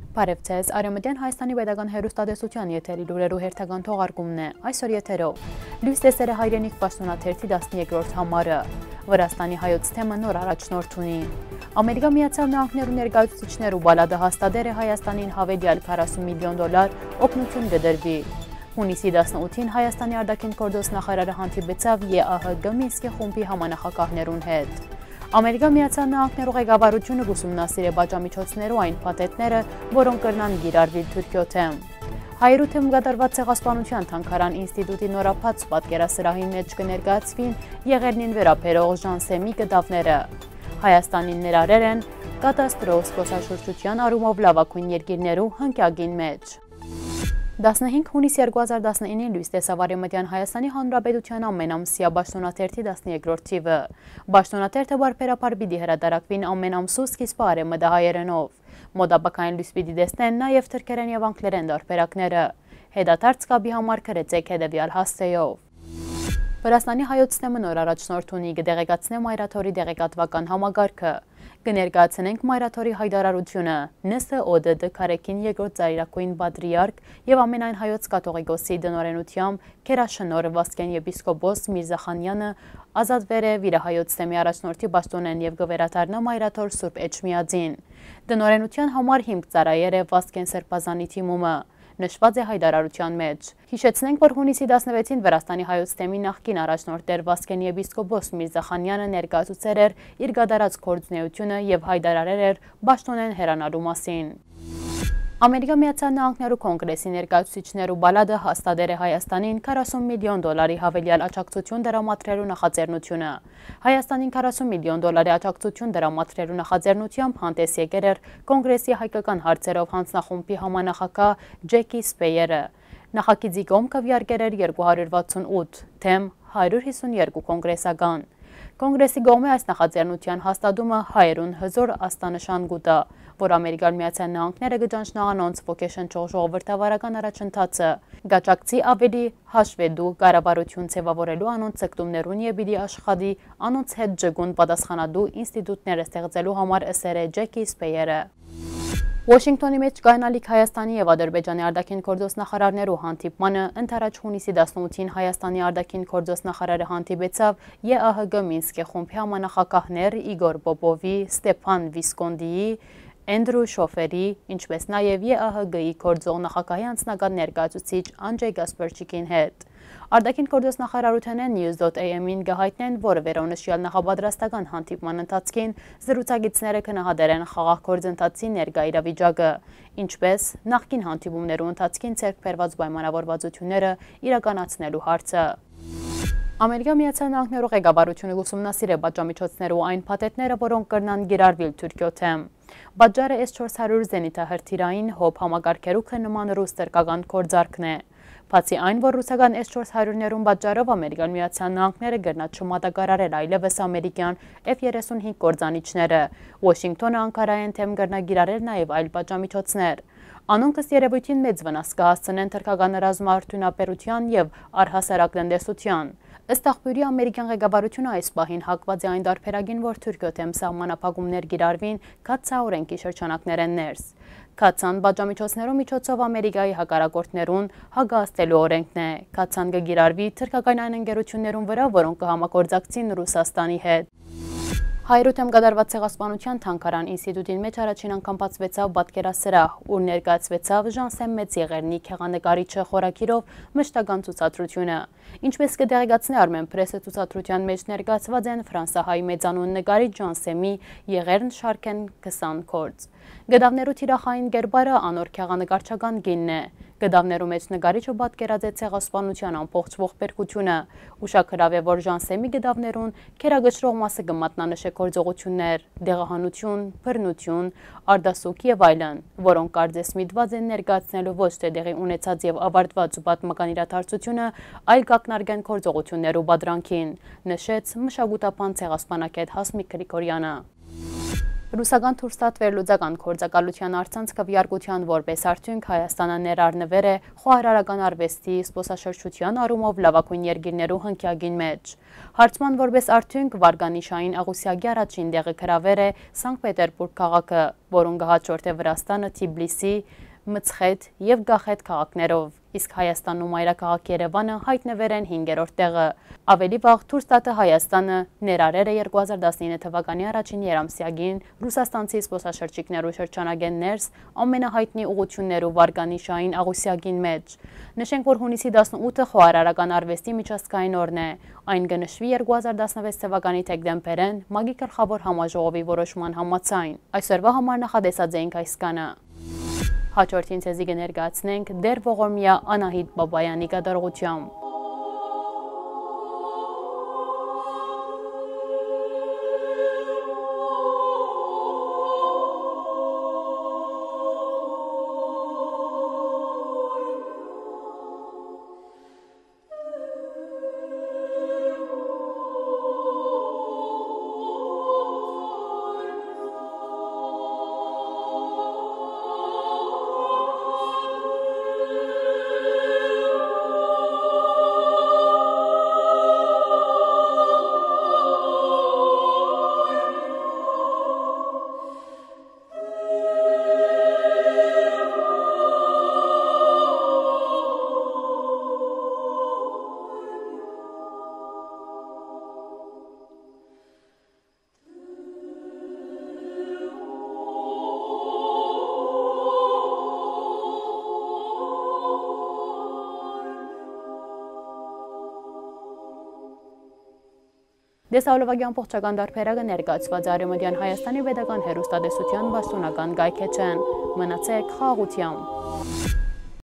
Բարև ձեզ, Արևմտյան Հայաստանի Պետական հեռուստատեսության եթերի լուրերու հերթական թողարկումն է։ Այսօր եթերով լույս տեսել է հայրենիք պաշտոնաթերթի 13-րդ համարը։ Վրաստանի հայոց թեմը նոր առաջնորդ ունի։ Ամերիկա Միացյալ Նահանգներու ներկայացուցիչներու բալադը հաստատել է Հայաստանին հավելյալ $40 միլիոն օգնություն կդրվի։ Հունիսի 18-ին Հայաստանի արտաքին գործոս նախարարը հանդիպեցավ ԵԱՀԳ Մինսկի խումբի համանախագահներուն հետ։ Ամերիկա Միացյալ Նահանգներու ղեկավարությունը ուսումնասիրել պատժամիջոցներու այն փաթեթները, որոնք կրնան գիրառվել Թուրքիո թեմ։ Հայերու թեմ կատարված ցեղասպանության թանգարան ինստիտուտի նորապաց պատկերասրահի մեջ կներկայացվին եղերնին վերաբերող Ժանսեմի գդավները։ Հայաստանին ներառել են կատաստրոֆ զբոսաշրջության առումով լավագույն երկիրներու հնկյակին մեջ։ 15 հունիս 2019-ին լույս տեսավ Արևմտյան Հայաստանի Հանրապետության ամենամսյա պաշտոնաթերթի 13-րդ թիվը։ Պաշտոնաթերթը բարբերաբար պիտի հրատարակվին ամեն ամսու սկիզբը արևմտահայերենով։ Մոտապակային լույս պիտի տեսնեն նաև թրքերեն և անգլերեն տարբերակները։ Հետադարձ կապի համար գրեցեք հետևյալ հասցեով։ Վրաստանի հայոց թեմը նոր առաջնորդ ունի, կդեղեկացնե Մայրաթորի դեղեկատվական համագարքը։ Կներկայացնենք Մայրաթորի հայտարարությունը, ՆՍՕԴԴ Քարեքին երկրորդ ծայրակույն պատրիարք եւ ամենայն հայոց կաթողիկոսի դնորենությամբ քերաշնոր Վասկեն եպիսկոպոս Միրզախանյանը ազատվել է վիրահայոց թեմի առաջնորդի պաշտոնեն եւ կվերադառնա Մայրաթոր Սուրբ Էջմիածին։ Դնորենության համար հիմք ծառայել է Վասկեն Սրբազանի թիմումը։ Նշված է հայտարարության մեջ։ Հիշեցնենք, որ հունիսի 16-ին Վրաստանի հայոց թեմի նախկին առաջնորդ Տեր Վասկեն եպիսկոպոս Միրզախանյանը ներկայացուցել էր իր կատարած գործունեությունը եւ հայտարարել էր պաշտոնեն հեռանալու մասին։ Ամերիկա Միացյալ Նահանգներու կոնգրեսի ներկայացուցիչներու բալադը հաստատել է Հայաստանին $40 միլիոն հավելյալ աջակցություն դրամատրելու նախաձեռնությունը։ Հայաստանին $40 միլիոն աջակցություն դրամատրելու նախաձեռնությամբ հանդես եկել էր կոնգրեսի հայկական հարցերով հանձնախումբի համանախագահ Ջեկի Սպեյերը։ Նախագիծի կողմ քվեարկել էր 268 թեմ 152 կոնգրեսական։ Կոնգրեսի կողմէ այս նախաձեռնության հաստատումը հայերուն հզոր աստանշան գուտա, որ Ամերիկան Միացյալ Նահանգները կճանչնա անոնց ոգեշնչող ժողովրդավարական առաջընթացը, գաճակցի ավելի հաշվետու կառավարություն ձևավորելու անոնց ցկտումներուն եւ պիտի աշխատի անոնց հետ ջգուն պատասխանատու ինստիտուտները ստեղծելու համար ըսել է Ջեկի Սպեյերը։ Վաշինգտոնի մեջ կայանալիք Հայաստանի եւ Ադրբեջանի արտաքին գործոս նախարարներու հանդիպմանը ընդառաջ հունիսի 18-ին Հայաստանի արտաքին գործոս նախարարը հանդիպեցավ ԵԱՀԳ Մինսկի խումբի համանախագահներ Իգոր Պոպովի, Ստեփան Վիսկոնդիի, Էնդրու Շոֆերի, ինչպես նաև ԵԱՀԳ-ի գործող նախագահի անձնական ներկայացուցիչ Անջեյ Գասպարչիկին հետ։ Արտաքին գործոս նախարարութենը News.am-ին կհայտնեն, որ վերոնշյալ նախապատրաստական հանդիպման ընթացքին զրուցակիցները քննադատել են խաղաղ գործընթացի ներկա իրավիճակը, ինչպես նախկին հանդիպումներու ընթացքին ձեռք բերված պայմանավորվածությունները իրականացնելու հարցը։ Ամերիկա Միացյալ Նահանգներու ղեկավարությունը ուսումնասիրել է պատժամիջոցներու այն փաթեթները, որոնք կրնան գիրառվել Թուրքիո թեմ։ Պատժարը S-400 զենիթահրթիռային հոբ համակարգերուքը նման ռուս տրկական գործարքն է։ Բացի այն, որ ռուսական S-400-ներուն պատճառով Ամերիկան Միացյալ Նահանգները կրնա չմատակարարել այլևս ամերիկյան F-35 կործանիչները, Վաշինգտոնը Անկարային թեմ կրնա գիրառել նաև այլ պատժամիջոցներ։ Անոնք ըստ երևույթին մեծ վնաս կհասցնեն թրքական ռազմաարդյունաբերության եւ առհասարակ տնտեսության։ Ըստ աղբյուրի ամերիկյան ղեկավարությունը այս պահին հակված է այն տարբերակին, որ Թուրքիո թեմ սահմանափակումներ գիրառվին Քաթսա օրենքի շրջանակներեն ներս։ Քաթսան պատժամիջոցներու միջոցով Ամերիկայի հակառակորդներուն հագաստելու օրենքն է։ Քաթսան կգիրառվի թրքական այն ընկերություններուն վրա, որոնք կհամագործակցին Ռուսաստանի հետ։ Հայերու թեմ կատարված ցեղասպանության թանգարան ինստիտուտին մեջ առաջին անգամ բացվեցավ պատկերասրահ, ուր ներկայացվեցավ Ժանսեմ Մեծ Եղեռնի քեղանկարիչը խորագիրով մշտական ցուցադրությունը։ Ինչպես կդեղեկացնի Armenpress-ը ցուցադրության մեջ ներկայացված են ֆրանսահայ մեծանուն նկարիչ Ժանսեմի Եղեռն շարքեն 20 գործ։ Գդավներու թիրախային կերպարը անոր քեղանկարչական գինն է։ Գդավներու մեջ նկարիչը պատկերած է ցեղասպանության ամբողջ ողբերգությունը։ Ուշագրավ է, որ Ժանսեմի գդավներուն քերագշրող մասը կմատնանշե գործողություններ, դեղահանություն, բռնություն, արդասուք եւ այլն, որոնք կարծես միտված են ներկայացնելու ոչ թե դեղի ունեցած եւ ավարտված պատմական իրադարձությունը, այլ կակնարկեն գործողություններու բادرանքին, նշեց մշակութապան ցեղասպանակետ Հասմիկ Գրիգորյանը։ Ռուսական Թուրքստատ վերլուծական գործակալության առցանց քվեարկության որպես արդյունք Հայաստանը ներառնվեր է խոհարարական արվեստի զբոսաշրջության առումով լավագույն երկիրներու հնքյագին մեջ։ Հարցման որպես արդյունք Վարգանիշային Աղուսյագի առաջին տեղը գրավել է Սանկտ Պետերբուրգ քաղաքը, որուն գահաճորդ է Վրաստանը Թիբլիսի, Մցխեթ եւ Գախեթ քաղաքներով, իսկ Հայաստանն ու մայրաքաղաք Երևանը հայտնվել են 5-րդ տեղը։ Ավելի վաղ Թուրքստատը Հայաստանը ներառել է 2019 թվականի առաջին երամսյակին ռուսաստանցի զբոսաշրջիկներու շրջանագեն ներս ամենահայտնի ուղղություններու Վարգանիշային Աղուսյագին մեջ։ Նշենք, որ հունիսի 18-ը խոհարարական արվեստի միջազգային օրն է։ Այն կնշվի 2016 թվականի դեկտեմբերին ՄԱԳ-ի գլխավոր համաժողովի որոշման համաձայն։ Այսօրվա համար նախադեսած էինք այս կանը։ Հաջորդին ցեզի կներկայացնենք դեր Ողորմյա Անահիտ Բաբայանի կատարողությամբ։ Դեսալովագյան փոխչական դարբերակը ներկայացված Արևմտյան Հայաստանի պետական հեռուստատեսության պաշտոնական կայքեջն։ Մնացեք խաղաղությամբ։